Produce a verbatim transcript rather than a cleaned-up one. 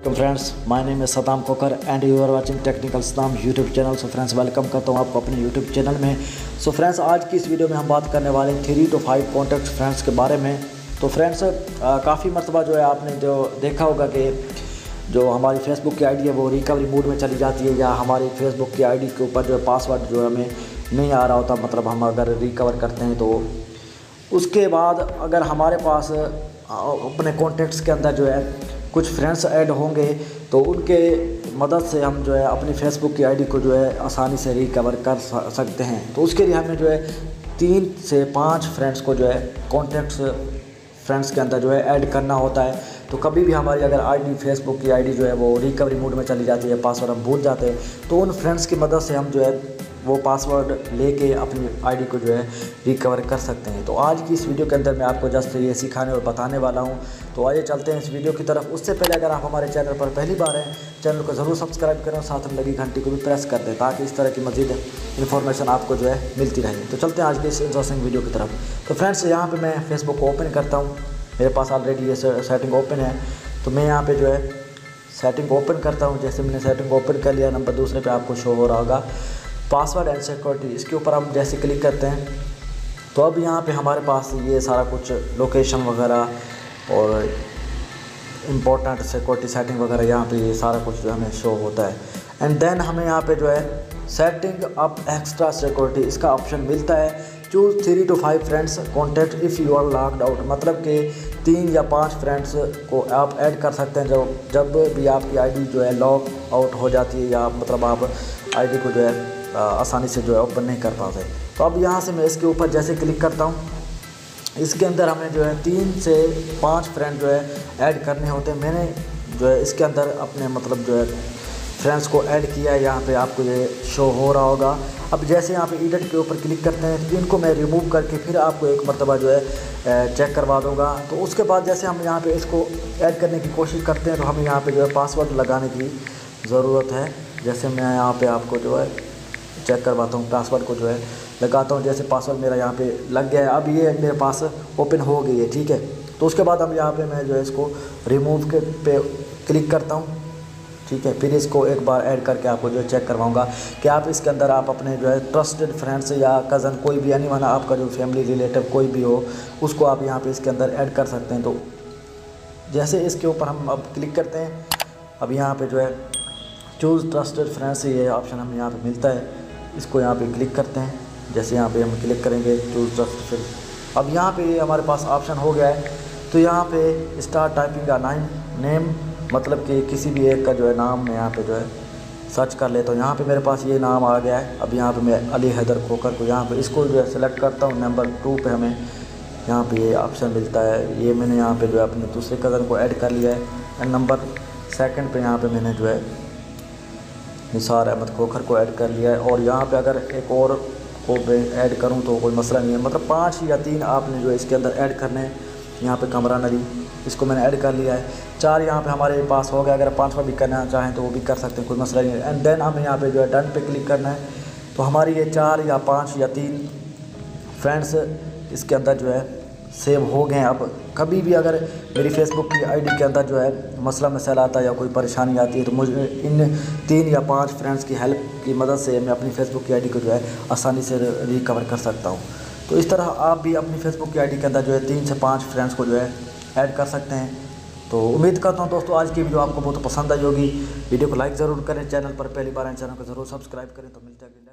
Friends, my name है Saddam Kokar and you are watching technical Saddam YouTube channel. So friends, welcome करता हूँ आपको अपने यूट्यूब चैनल में। सो so फ्रेंड्स, आज की इस वीडियो में हम बात करने वाले हैं three to five contact friends के बारे में। तो फ्रेंड्स, काफ़ी मरतबा जो है आपने जो देखा होगा कि जो हमारी फेसबुक की आईडी है वो रिकवरी मोड में चली जाती है, या हमारी फेसबुक की आईडी के ऊपर जो है पासवर्ड जो है हमें नहीं आ रहा होता, मतलब हम अगर रिकवर करते हैं तो उसके बाद अगर हमारे पास अपने कॉन्टैक्ट्स के अंदर जो है कुछ फ्रेंड्स ऐड होंगे तो उनके मदद से हम जो है अपनी फेसबुक की आईडी को जो है आसानी से रिकवर कर सकते हैं। तो उसके लिए हमें जो है तीन से पाँच फ्रेंड्स को जो है कॉन्टैक्ट्स फ्रेंड्स के अंदर जो है ऐड करना होता है। तो कभी भी हमारी अगर आईडी फेसबुक की आईडी जो है वो रिकवरी मोड में चली जाती है, पासवर्ड हम भूल जाते हैं, तो उन फ्रेंड्स की मदद से हम जो है वो पासवर्ड लेके अपनी आईडी को जो है रिकवर कर सकते हैं। तो आज की इस वीडियो के अंदर मैं आपको जस्ट ये सिखाने और बताने वाला हूं। तो आइए चलते हैं इस वीडियो की तरफ। उससे पहले अगर आप हमारे चैनल पर पहली बार हैं, चैनल को ज़रूर सब्सक्राइब करें और साथ में लगी घंटी को भी प्रेस कर दें ताकि इस तरह की मज़ीद इन्फॉर्मेशन आपको जो है मिलती रहे। तो चलते हैं आज के इस इंटरेस्टिंग वीडियो की तरफ। तो फ्रेंड्स, यहाँ पर मैं फेसबुक को ओपन करता हूँ। मेरे पास ऑलरेडी ये सेटिंग ओपन है, तो मैं यहाँ पर जो है सेटिंग ओपन करता हूँ। जैसे मैंने सेटिंग ओपन कर लिया, नंबर दूसरे पे आपको शो हो रहा होगा पासवर्ड एंड सिक्योरिटी। इसके ऊपर हम जैसे क्लिक करते हैं तो अब यहाँ पे हमारे पास ये सारा कुछ लोकेशन वगैरह और इम्पोर्टेंट सिक्योरिटी सेटिंग वगैरह यहाँ पे ये सारा कुछ जो हमें शो होता है। एंड देन हमें यहाँ पे जो है सेटिंग अप एक्स्ट्रा सिक्योरिटी इसका ऑप्शन मिलता है। Choose three to five friends contact if you are locked out, मतलब कि तीन या पाँच फ्रेंड्स को आप ऐड कर सकते हैं जब जब भी आपकी आईडी जो है लॉक आउट हो जाती है, या मतलब आप आईडी को जो है आसानी से जो है ओपन नहीं कर पाते। तो अब यहाँ से मैं इसके ऊपर जैसे क्लिक करता हूँ, इसके अंदर हमें जो है तीन से पाँच फ्रेंड जो है ऐड करने होते हैं। मैंने जो है इसके अंदर अपने मतलब जो है फ्रेंड्स को ऐड किया है, यहाँ पे आपको ये शो हो रहा होगा। अब जैसे यहाँ पे एडिट के ऊपर क्लिक करते हैं तो इनको मैं रिमूव करके फिर आपको एक मरतबा जो है चेक करवा दूँगा। तो उसके बाद जैसे हम यहाँ पे इसको ऐड करने की कोशिश करते हैं तो हमें यहाँ पे जो है पासवर्ड लगाने की ज़रूरत है। जैसे मैं यहाँ पे आपको जो है चेक करवाता हूँ, पासवर्ड को जो है लगाता हूँ। जैसे पासवर्ड मेरा यहाँ पे लग गया है, अब ये मेरे पास ओपन हो गई है, ठीक है। तो उसके बाद हम यहाँ पे मैं जो है इसको रिमूव के पे क्लिक करता हूँ, ठीक है। फिर इसको एक बार ऐड करके आपको जो है चेक करवाऊँगा कि आप इसके अंदर आप अपने जो है ट्रस्टेड फ्रेंड्स या कज़न कोई भी एनी वन आपका जो फैमिली रिलेटिव कोई भी हो उसको आप यहाँ पर इसके अंदर ऐड कर सकते हैं। तो जैसे इसके ऊपर हम अब क्लिक करते हैं, अब यहाँ पर जो है चूज़ ट्रस्टेड फ्रेंड्स ये ऑप्शन हमें यहाँ पे मिलता है। इसको यहाँ पे क्लिक करते हैं। जैसे यहाँ पे हम क्लिक करेंगे चूज़ ट्रस्टेड फ्रेंड्स, अब यहाँ पे हमारे पास ऑप्शन हो गया है। तो यहाँ पे स्टार्ट टाइपिंग का नाइन नेम, मतलब कि किसी भी एक का जो है नाम मैं यहाँ पे जो है सर्च कर लेता हूँ। यहाँ पे मेरे पास ये नाम आ गया है। अब यहाँ पे मैं अली हैदर खोकर को यहाँ पे इसको जो है सिलेक्ट करता हूँ। नंबर टू पे हमें यहाँ पे ये ऑप्शन मिलता है। ये मैंने यहाँ पे जो है अपने दूसरे कज़न को ऐड कर लिया है। एंड नंबर सेकंड पे यहाँ पे मैंने जो है निसार अहमद खोखर को ऐड कर लिया है। और यहाँ पे अगर एक और को ऐड करूँ तो कोई मसला नहीं है, मतलब पाँच या तीन आपने जो है इसके अंदर ऐड करने हैं। यहाँ पे कमरान अली, इसको मैंने ऐड कर लिया है। चार यहाँ पे हमारे पास हो गया। अगर पाँचवा भी करना चाहें तो वो भी कर सकते हैं, कोई मसला नहीं है। एंड देन हमें यहाँ पे जो है डन पे क्लिक करना है। तो हमारी ये चार या पाँच या तीन फ्रेंड्स इसके अंदर जो है सेव हो गए हैं। अब कभी भी अगर मेरी फेसबुक की आईडी के अंदर जो है मसला मसाइल आता है या कोई परेशानी आती है तो मुझे इन तीन या पांच फ्रेंड्स की हेल्प की मदद से मैं अपनी फेसबुक की आईडी को जो है आसानी से रिकवर कर सकता हूं। तो इस तरह आप भी अपनी फेसबुक की आईडी के अंदर जो है तीन से पाँच फ्रेंड्स को जो है ऐड कर सकते हैं। तो उम्मीद करता हूँ दोस्तों आज की वीडियो आपको बहुत पसंद आई होगी। वीडियो को लाइक ज़रूर करें, चैनल पर पहली बार आए चैनल को ज़रूर सब्सक्राइब करें। तो मिलते हैं।